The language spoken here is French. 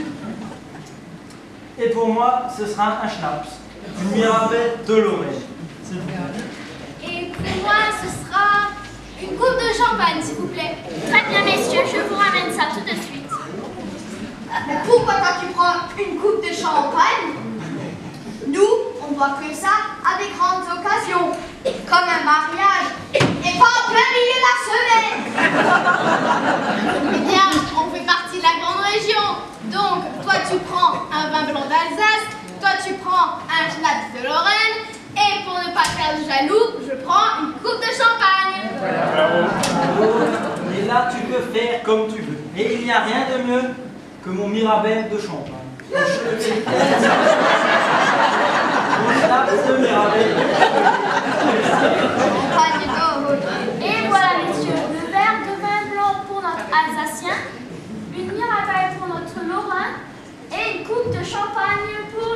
Et pour moi, ce sera un schnapps, une Mirabelle de Lorraine. Et pour moi, ce sera une coupe de champagne, s'il vous plaît. Très bien, messieurs, je vous ramène ça tout de suite. Mais pourquoi toi tu prends une coupe de champagne? Nous, on boit que ça à des grandes occasions, comme un mariage, et pas en plein milieu de la semaine. Eh bien, on fait partie de la grande région. Donc, toi tu prends un vin blanc d'Alsace, toi tu prends un schnapps de Lorraine, et pour ne pas faire de jaloux, je prends une coupe de champagne. Et là, tu peux faire comme tu veux. Et il n'y a rien de mieux que mon Mirabelle de champagne. Mon schnapps de Mirabelle. Et voilà, messieurs, le verre de vin blanc pour notre Alsacien, une Mirabelle pour notre Lorrain, et une coupe de champagne pour